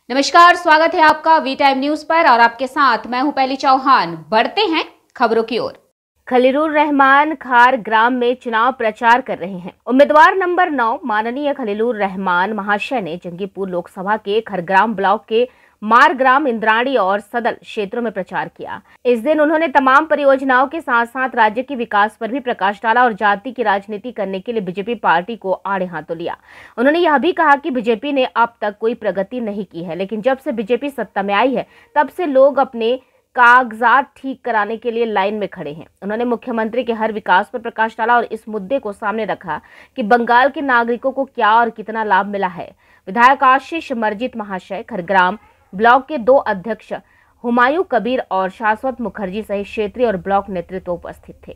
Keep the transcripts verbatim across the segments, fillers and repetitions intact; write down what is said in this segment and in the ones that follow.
नमस्कार, स्वागत है आपका वी टाइम न्यूज पर और आपके साथ मैं हूं पहली चौहान। बढ़ते हैं खबरों की ओर। खलीलुर रहमान खार ग्राम में चुनाव प्रचार कर रहे हैं। उम्मीदवार नंबर नौ माननीय खलीलुर रहमान महाशय ने जंगीपुर लोकसभा के खरग्राम ब्लॉक के मारग्राम, इंद्राणी और सदल क्षेत्रों में प्रचार किया। इस दिन उन्होंने तमाम परियोजनाओं के साथ साथ राज्य के विकास पर भी प्रकाश डाला और जाति की राजनीति करने के लिए बीजेपी पार्टी को आड़े हाथों लिया। उन्होंने यह भी कहा कि बीजेपी ने अब तक कोई प्रगति नहीं की है, लेकिन जब से बीजेपी सत्ता में आई है तब से लोग अपने कागजात ठीक कराने के लिए लाइन में खड़े हैं। उन्होंने मुख्यमंत्री के हर विकास पर प्रकाश डाला और इस मुद्दे को सामने रखा कि बंगाल के नागरिकों को क्या और कितना लाभ मिला है। विधायक आशीष मर्जित महाशय, खरग्राम ब्लॉक के दो अध्यक्ष हुमायूं कबीर और शाश्वत मुखर्जी सहित क्षेत्रीय और ब्लॉक नेतृत्व उपस्थित थे।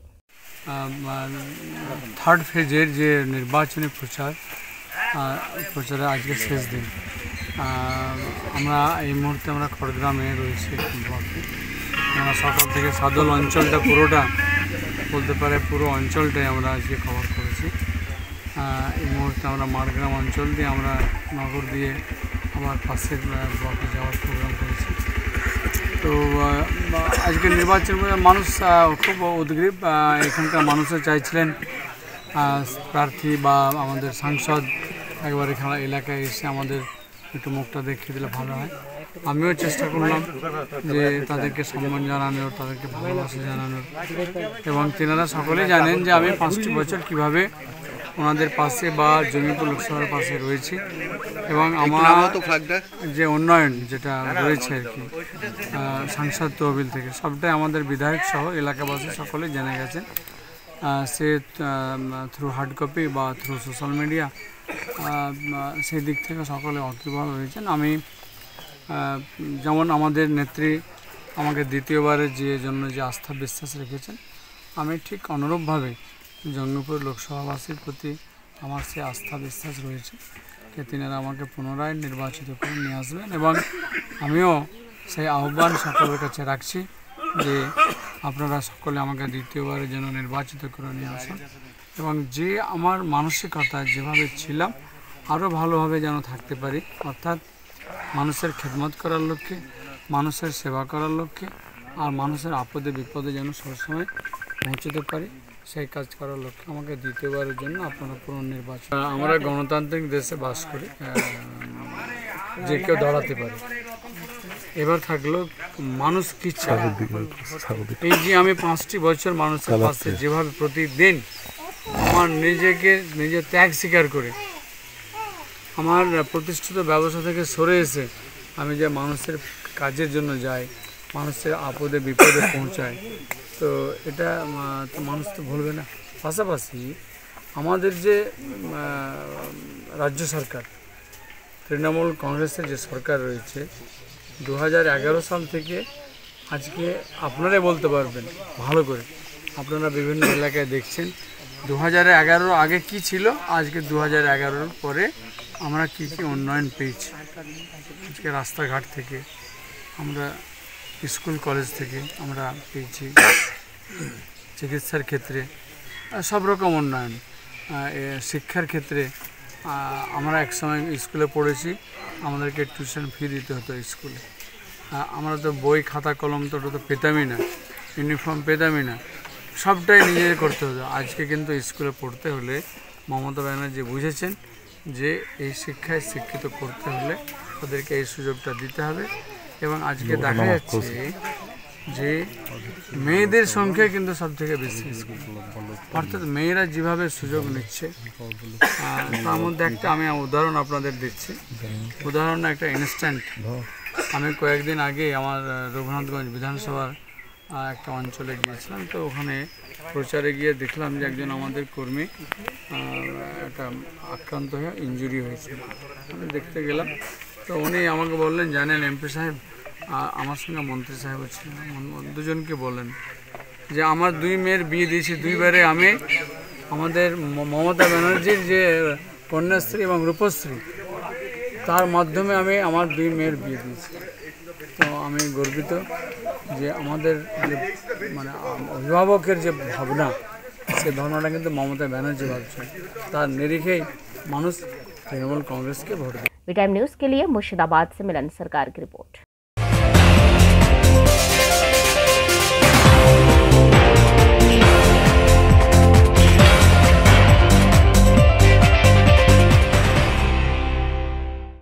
थार्ड फेजेर जे निर्वाचनी प्रचार प्रचार आज के शेष दिन আমরা এই মুহূর্তে আমরা খড়গ্রামে রয়েছি। আমরা সকাল থেকে সাদল অঞ্চলটা পুরোটা বলতে পারে পুরো অঞ্চলটাই আমরা আজকে কভার করেছি। এই মুহূর্তে আমরা মারগ্রাম অঞ্চল দিয়ে আমরা নগর দিয়ে আমার পাশের ব্লকে যাওয়ার প্রোগ্রাম করেছি। তো আজকে নির্বাচন মানুষ খুব উদ্গ্রীব। এখানকার মানুষও চাইছিলেন প্রার্থী বা আমাদের সাংসদ একবার এখানে এলাকায় এসে আমাদের একটু মুখটা দেখিয়ে দিলে ভালো হয়। আমিও চেষ্টা করলাম যে তাদেরকে সম্মান জানানোর, তাদেরকে ভালোবাসা জানানোর, এবং তেনারা সকলেই জানেন যে আমি পাঁচটি বছর কিভাবে ওনাদের পাশে বা জঙ্গিপুর লোকসভার পাশে রয়েছি এবং আমার যে উন্নয়ন যেটা রয়েছে আর কি সাংসদ তহবিল থেকে সবটাই আমাদের বিধায়ক সহ এলাকাবাসী সকলেই জেনে গেছেন। সে থ্রু হার্ড কপি বা থ্রু সোশ্যাল মিডিয়া সেই দিক থেকে সকলে অর্থবহ হয়েছেন। আমি যেমন আমাদের নেত্রী আমাকে দ্বিতীয়বারের যে জন্য যে আস্থা বিশ্বাস রেখেছেন, আমি ঠিক অনুরূপভাবে জঙ্গিপুর লোকসভাবাসীর প্রতি আমার সে আস্থা বিশ্বাস রয়েছে যে তিনারা আমাকে পুনরায় নির্বাচিত করে নিয়ে আসবেন, এবং আমিও সেই আহ্বান সকলের কাছে রাখছি যে আপনারা সকলে আমাকে দ্বিতীয়বারের জন্য নির্বাচিত করে নিয়ে আসুন এবং যে আমার মানসিকতা যেভাবে ছিলাম আরও ভালোভাবে যেন থাকতে পারি, অর্থাৎ মানুষের খেদমত করার লক্ষ্যে, মানুষের সেবা করার লক্ষ্যে আর মানুষের আপদে বিপদে যেন সবসময় পৌঁছতে পারি, সেই কাজ করার লক্ষ্যে আমাকে দ্বিতীয়বারের জন্য আপনারা পুনর্নির্বাচন। আমরা গণতান্ত্রিক দেশে বাস করি, যে কেউ দাঁড়াতে পারে। এবার থাকলো মানুষ কি চায়। এই যে আমি পাঁচটি বছর মানুষের পাশে যেভাবে প্রতিদিন আমার নিজেকে নিজে ত্যাগ স্বীকার করে আমার প্রতিষ্ঠিত ব্যবসা থেকে সরে এসে আমি যে মানুষের কাজের জন্য যাই, মানুষের আপদে বিপদে পৌঁছায়, তো এটা তো মানুষ তো ভুলবে না। পাশাপাশি আমাদের যে রাজ্য সরকার, তৃণমূল কংগ্রেসের যে সরকার রয়েছে, দু হাজার এগারো সাল থেকে আজকে আপনারাই বলতে পারবেন ভালো করে, আপনারা বিভিন্ন এলাকায় দেখছেন দু হাজার এগারোর আগে কি ছিল, আজকে দু হাজার এগারোর পরে আমরা কী কী উন্নয়ন পেয়েছি। আজকে রাস্তাঘাট থেকে আমরা স্কুল কলেজ থেকে আমরা পেয়েছি, চিকিৎসার ক্ষেত্রে সব রকম উন্নয়ন, শিক্ষার ক্ষেত্রে আমরা একসময় স্কুলে পড়েছি, আমাদেরকে টিউশন ফি দিতে হতো স্কুলে, আমরা তো বই খাতা কলম তো ওটা তো পেতামই না, ইউনিফর্ম পেতামই না, সবটাই নিজে করতে হতো। আজকে কিন্তু স্কুলে পড়তে হলে মমতা ব্যানার্জি বুঝেছেন যে এই শিক্ষায় শিক্ষিত করতে হলে ওদেরকে এই সুযোগটা দিতে হবে, এবং আজকে দেখা যাচ্ছে যে মেয়েদের সংখ্যা কিন্তু সব থেকে বেশি, অর্থাৎ মেয়েরা যেভাবে সুযোগ নিচ্ছে তার মধ্যে একটা আমি উদাহরণ আপনাদের দিচ্ছি। উদাহরণ একটা ইনস্ট্যান্ট, আমি কয়েকদিন আগে আমার রঘুনাথগঞ্জ বিধানসভার একটা অঞ্চলে গিয়েছিলাম, তো ওখানে প্রচারে গিয়ে দেখলাম যে একজন আমাদের কর্মী একটা আক্রান্ত হয়ে ইনজুরি হয়েছে। আমি দেখতে গেলাম, তো উনি আমাকে বললেন, জানেন এমপি সাহেব, আমার সঙ্গে মন্ত্রী সাহেবও ছিলেন, দুজনকে বললেন যে আমার দুই মেয়ের বিয়ে দিয়েছি দুইবারে, আমি আমাদের মমতা ব্যানার্জির যে কন্যাশ্রী এবং রূপশ্রী তার মাধ্যমে আমি আমার দুই মেয়ের বিয়ে দিয়েছি। তো আমি গর্বিত যে আমাদের যে মানে অভিভাবকের যে ভাবনা, সেই ভাবনাটা কিন্তু মমতা ব্যানার্জি ভাবছেন, তার নিরিখেই মানুষ তৃণমূল কংগ্রেসকে ভোট দেয়। वी टाइम न्यूज के लिए मुर्शिदाबाद से मिलन सरकार की रिपोर्ट।